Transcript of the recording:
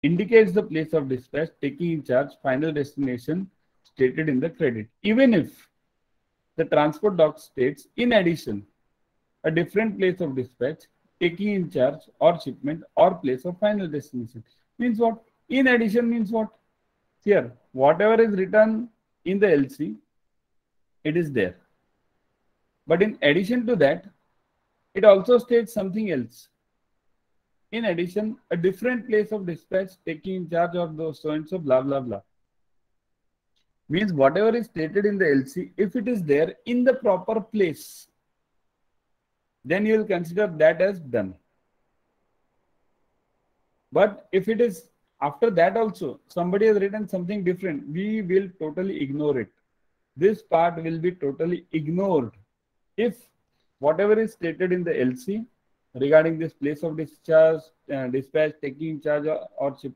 indicates the place of dispatch, taking in charge, final destination stated in the credit. Even if the transport doc states, in addition, a different place of dispatch, taking in charge, or shipment, or place of final destination. Means what? In addition means what? Here, whatever is written in the LC, it is there. But in addition to that, it also states something else. In addition, a different place of dispatch, taking in charge of those so and so, blah, blah, blah. Means whatever is stated in the LC, if it is there in the proper place, then you will consider that as done. But if it is after that also, somebody has written something different, we will totally ignore it. This part will be totally ignored if whatever is stated in the LC regarding this place of discharge, dispatch, taking charge or